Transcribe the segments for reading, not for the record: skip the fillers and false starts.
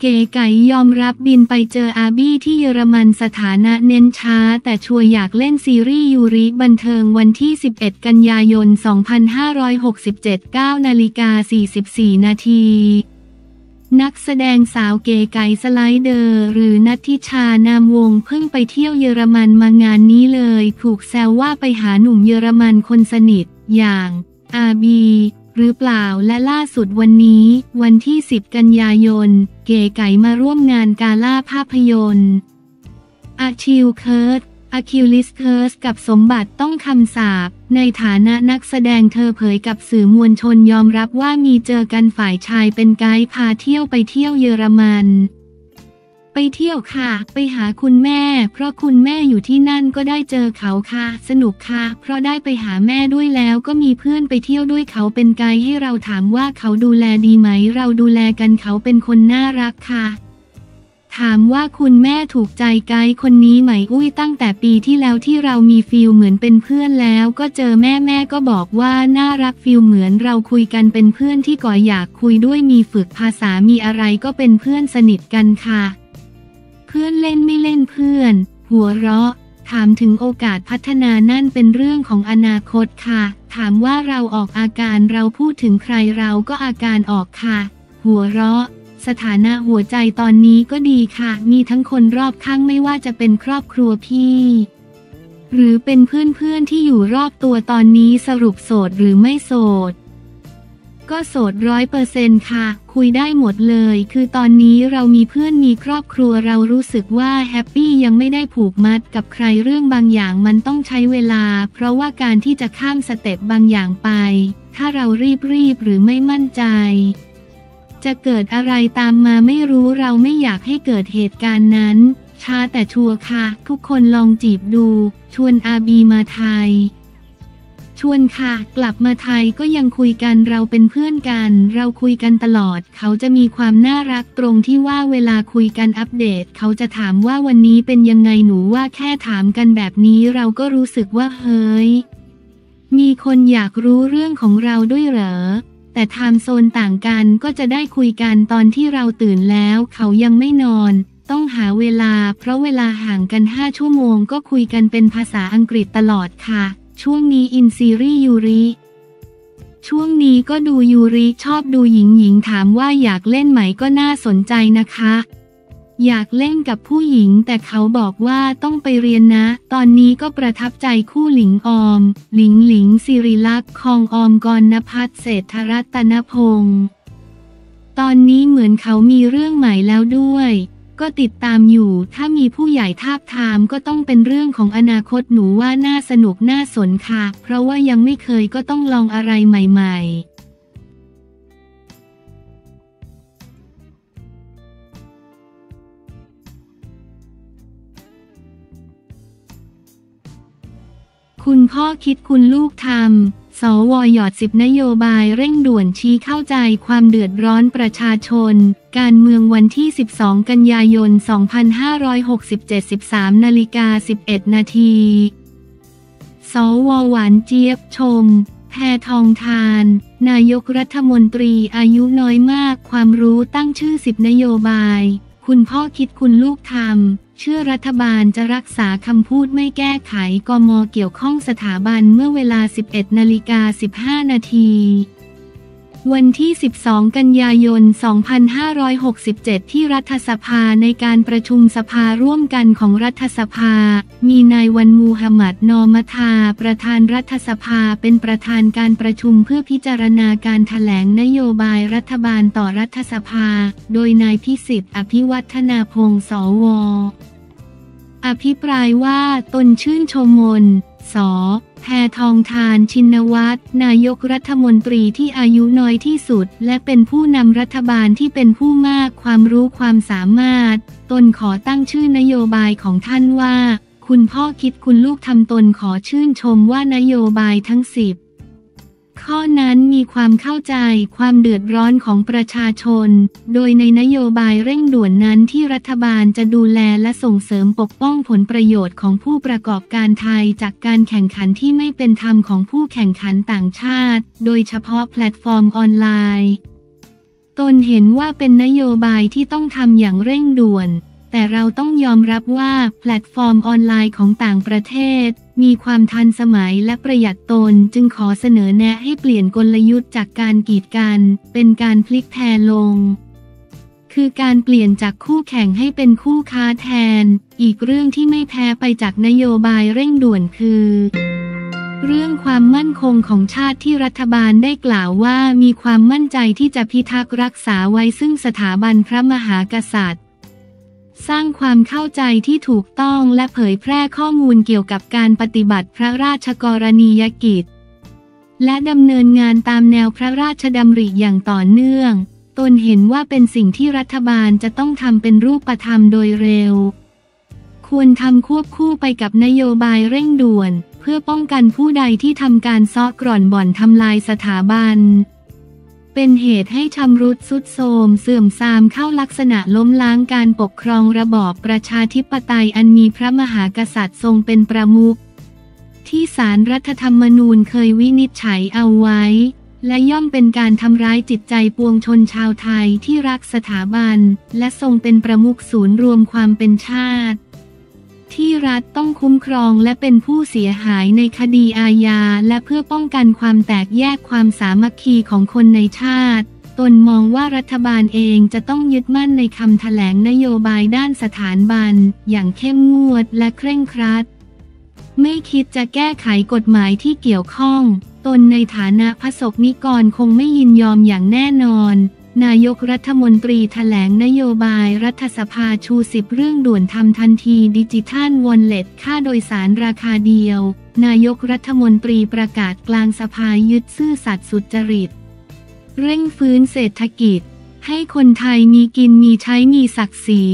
เก๋ไก๋ยอมรับบินไปเจออาบี้ที่เยอรมันสถานะเน้นช้าแต่ชัวร์อยากเล่นซีรีส์ยูริบันเทิงวันที่ 11 กันยายน 2567 9:44 นาทีนักแสดงสาวเก๋ไก๋สไลเดอร์หรือนัทธิชานามวงเพิ่งไปเที่ยวเยอรมันมางานนี้เลยถูกแซวว่าไปหาหนุ่มเยอรมันคนสนิทอย่างอาบีหรือเปล่าและล่าสุดวันนี้วันที่ 10 กันยายนเก๋ไก๋มาร่วมงานกาล่าภาพยนตร์อะคิวลิสเคิร์สกับสมบัติต้องคำสาปในฐานะนักแสดงเธอเผยกับสื่อมวลชนยอมรับว่ามีเจอกันฝ่ายชายเป็นไกด์พาเที่ยวไปเที่ยวเยอรมันไปเที่ยวค่ะไปหาคุณแม่เพราะคุณแม่อยู่ที่นั่นก็ได้เจอเขาค่ะสนุกค่ะเพราะได้ไปหาแม่ด้วยแล้วก็มีเพื่อนไปเที่ยวด้วยเขาเป็นไกด์ให้เราถามว่าเขาดูแลดีไหมเราดูแลกันเขาเป็นคนน่ารักค่ะถามว่าคุณแม่ถูกใจไกด์คนนี้ไหมอุ้ยตั้งแต่ปีที่แล้วที่เรามีฟีลเหมือนเป็นเพื่อนแล้วก็เจอแม่ก็บอกว่าน่ารักฟีลเหมือนเราคุยกันเป็นเพื่อนที่ก่ออยากคุยด้วยมีฝึกภาษามีอะไรก็เป็นเพื่อนสนิทกันค่ะเพื่อนเล่นไม่เล่นเพื่อนหัวเราะถามถึงโอกาสพัฒนานั่นเป็นเรื่องของอนาคตค่ะถามว่าเราออกอาการเราพูดถึงใครเราก็อาการออกค่ะหัวเราะสถานะหัวใจตอนนี้ก็ดีค่ะมีทั้งคนรอบข้างไม่ว่าจะเป็นครอบครัวพี่หรือเป็นเพื่อนที่อยู่รอบตัวตอนนี้สรุปโสดหรือไม่โสดก็โสด100%ค่ะคุยได้หมดเลยคือตอนนี้เรามีเพื่อนมีครอบครัวเรารู้สึกว่าแฮปปี้ยังไม่ได้ผูกมัดกับใครเรื่องบางอย่างมันต้องใช้เวลาเพราะว่าการที่จะข้ามสเต็ปบางอย่างไปถ้าเรารีบหรือไม่มั่นใจจะเกิดอะไรตามมาไม่รู้เราไม่อยากให้เกิดเหตุการณ์นั้นช้าแต่ชัวร์ค่ะทุกคนลองจีบดูชวนอาบีมาไทยชวนค่ะกลับมาไทยก็ยังคุยกันเราเป็นเพื่อนกันเราคุยกันตลอดเขาจะมีความน่ารักตรงที่ว่าเวลาคุยกันอัปเดตเขาจะถามว่าวันนี้เป็นยังไงหนูว่าแค่ถามกันแบบนี้เราก็รู้สึกว่าเฮ้ยมีคนอยากรู้เรื่องของเราด้วยเหรอแต่ไทม์โซนต่างกันก็จะได้คุยกันตอนที่เราตื่นแล้วเขายังไม่นอนต้องหาเวลาเพราะเวลาห่างกัน5 ชั่วโมงก็คุยกันเป็นภาษาอังกฤษตลอดค่ะช่วงนี้อินซีรีส์ยูริช่วงนี้ก็ดูยูริชอบดูหญิงถามว่าอยากเล่นไหมก็น่าสนใจนะคะอยากเล่นกับผู้หญิงแต่เขาบอกว่าต้องไปเรียนนะตอนนี้ก็ประทับใจคู่หลิงออมหลิงศิริลักษณ์คองออมกรณภัทรเศรษฐรัตนพงศ์ตอนนี้เหมือนเขามีเรื่องใหม่แล้วด้วยก็ติดตามอยู่ถ้ามีผู้ใหญ่ทาบทามก็ต้องเป็นเรื่องของอนาคตหนูว่าน่าสนุกน่าสนค่ะเพราะว่ายังไม่เคยก็ต้องลองอะไรใหม่ๆคุณพ่อคิดคุณลูกทำสว.หยอด10 นโยบายเร่งด่วนชี้เข้าใจความเดือดร้อนประชาชนการเมืองวันที่ 12 กันยายน 2567 13:11 นาทีสว.หวานเจี๊ยบชมแพทองธารนายกรัฐมนตรีอายุน้อยมากความรู้ตั้งชื่อ10 นโยบายคุณพ่อคิดคุณลูกทำเชื่อรัฐบาลจะรักษาคำพูดไม่แก้ไขกม.เกี่ยวข้องสถาบันเมื่อเวลา 11:15 นาทีวันที่ 12 กันยายน 2567 ที่รัฐสภาในการประชุมสภาร่วมกันของรัฐสภามีนายวันมูฮัมหมัดนอมทาประธานรัฐสภาเป็นประธานการประชุมเพื่อพิจารณาการแถลงนโยบายรัฐบาลต่อรัฐสภาโดยนายพิสิทธิ์อภิวัฒนาพงศ์สว.อภิปรายว่าตนชื่นชมมนส.แพทองธารชินวัตรนายกรัฐมนตรีที่อายุน้อยที่สุดและเป็นผู้นำรัฐบาลที่เป็นผู้มากความรู้ความสามารถตนขอตั้งชื่อนโยบายของท่านว่าคุณพ่อคิดคุณลูกทำตนขอชื่นชมว่านโยบายทั้ง10 ข้อนั้นมีความเข้าใจความเดือดร้อนของประชาชนโดยในนโยบายเร่งด่วนนั้นที่รัฐบาลจะดูแลและส่งเสริมปกป้องผลประโยชน์ของผู้ประกอบการไทยจากการแข่งขันที่ไม่เป็นธรรมของผู้แข่งขันต่างชาติโดยเฉพาะแพลตฟอร์มออนไลน์ตนเห็นว่าเป็นนโยบายที่ต้องทำอย่างเร่งด่วนแต่เราต้องยอมรับว่าแพลตฟอร์มออนไลน์ของต่างประเทศมีความทันสมัยและประหยัดตนจึงขอเสนอแนะให้เปลี่ยนกลยุทธ์จากการกีดกันเป็นการพลิกแพลลงคือการเปลี่ยนจากคู่แข่งให้เป็นคู่ค้าแทนอีกเรื่องที่ไม่แพ้ไปจากนโยบายเร่งด่วนคือเรื่องความมั่นคงของชาติที่รัฐบาลได้กล่าวว่ามีความมั่นใจที่จะพิทักษ์รักษาไว้ซึ่งสถาบันพระมหากษัตริย์สร้างความเข้าใจที่ถูกต้องและเผยแพร่ข้อมูลเกี่ยวกับการปฏิบัติพระราชกรณียกิจและดำเนินงานตามแนวพระราชดำริอย่างต่อเนื่องตนเห็นว่าเป็นสิ่งที่รัฐบาลจะต้องทำเป็นรูปธรรมโดยเร็วควรทำควบคู่ไปกับนโยบายเร่งด่วนเพื่อป้องกันผู้ใดที่ทำการซ้อกร่อนบ่อนทำลายสถาบันเป็นเหตุให้ชำรุดทรุดโทรมเสื่อมทรามเข้าลักษณะล้มล้างการปกครองระบอบประชาธิปไตยอันมีพระมหากษัตริย์ทรงเป็นประมุขที่ศาลรัฐธรรมนูญเคยวินิจฉัยเอาไว้และย่อมเป็นการทำร้ายจิตใจปวงชนชาวไทยที่รักสถาบันและทรงเป็นประมุขศูนย์รวมความเป็นชาติที่รัฐต้องคุ้มครองและเป็นผู้เสียหายในคดีอาญาและเพื่อป้องกันความแตกแยกความสามัคคีของคนในชาติตนมองว่ารัฐบาลเองจะต้องยึดมั่นในคำแถลงนโยบายด้านสถาบันอย่างเข้มงวดและเคร่งครัดไม่คิดจะแก้ไขกฎหมายที่เกี่ยวข้องตนในฐานะพระสงฆ์นิกรคงไม่ยินยอมอย่างแน่นอนนายกรัฐมนตรีแถลงนโยบายรัฐสภาชู10เรื่องด่วนทำทันทีดิจิทัลวอลเล็ตค่าโดยสารราคาเดียวนายกรัฐมนตรีประกาศกลางสภายึดซื่อสัตย์สุจริตเร่งฟื้นเศรษฐกิจให้คนไทยมีกินมีใช้มีศักดิ์ศรี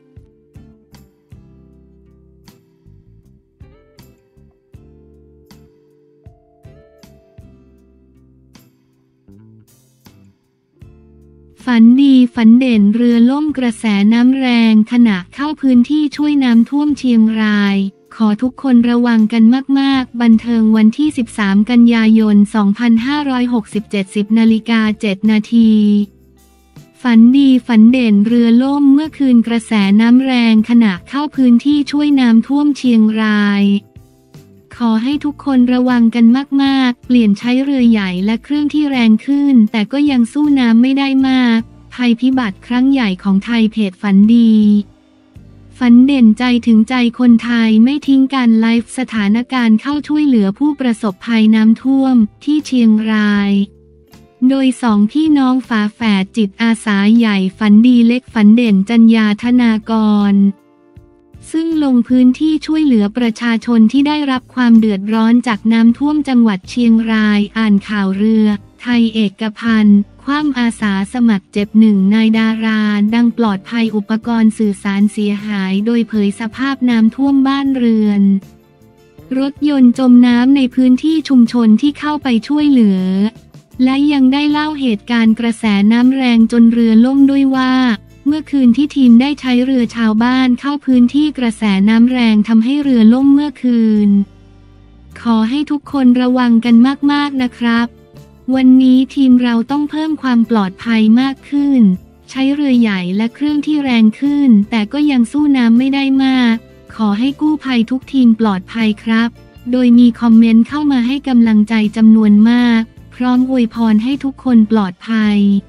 ฝันดีฝันเด่นเรือล่มกระแสน้ำแรงขณะเข้าพื้นที่ช่วยน้ำท่วมเชียงรายขอทุกคนระวังกันมากๆบันเทิงวันที่13กันยายน2567 10:07 นาทีฝันดีฝันเด่นเรือล่มเมื่อคืนกระแสน้ำแรงขณะเข้าพื้นที่ช่วยน้ำท่วมเชียงรายขอให้ทุกคนระวังกันมากๆเปลี่ยนใช้เรือใหญ่และเครื่องที่แรงขึ้นแต่ก็ยังสู้น้ำไม่ได้มากภัยพิบัติครั้งใหญ่ของไทยเพจฝันดีฝันเด่นใจถึงใจคนไทยไม่ทิ้งการไลฟ์สถานการณ์เข้าช่วยเหลือผู้ประสบภัยน้ำท่วมที่เชียงรายโดยสองพี่น้องฝาแฝดจิตอาสาใหญ่ฝันดีเล็กฝันเด่นจัญญาธนากรซึ่งลงพื้นที่ช่วยเหลือประชาชนที่ได้รับความเดือดร้อนจากน้ำท่วมจังหวัดเชียงรายอ่านข่าวเรือไทยเอกพันธ์คว่ำอาสาสมัครเจ็บหนึ่งนายดาราดังปลอดภัยอุปกรณ์สื่อสารเสียหายโดยเผยสภาพน้ำท่วมบ้านเรือนรถยนต์จมน้ำในพื้นที่ชุมชนที่เข้าไปช่วยเหลือและยังได้เล่าเหตุการณ์กระแสน้ำแรงจนเรือล่มด้วยว่าเมื่อคืนที่ทีมได้ใช้เรือชาวบ้านเข้าพื้นที่กระแสน้ำแรงทำให้เรือล่มเมื่อคืนขอให้ทุกคนระวังกันมากๆนะครับวันนี้ทีมเราต้องเพิ่มความปลอดภัยมากขึ้นใช้เรือใหญ่และเครื่องที่แรงขึ้นแต่ก็ยังสู้น้ำไม่ได้มากขอให้กู้ภัยทุกทีมปลอดภัยครับโดยมีคอมเมนต์เข้ามาให้กำลังใจจำนวนมากพร้อมอวยพรให้ทุกคนปลอดภัย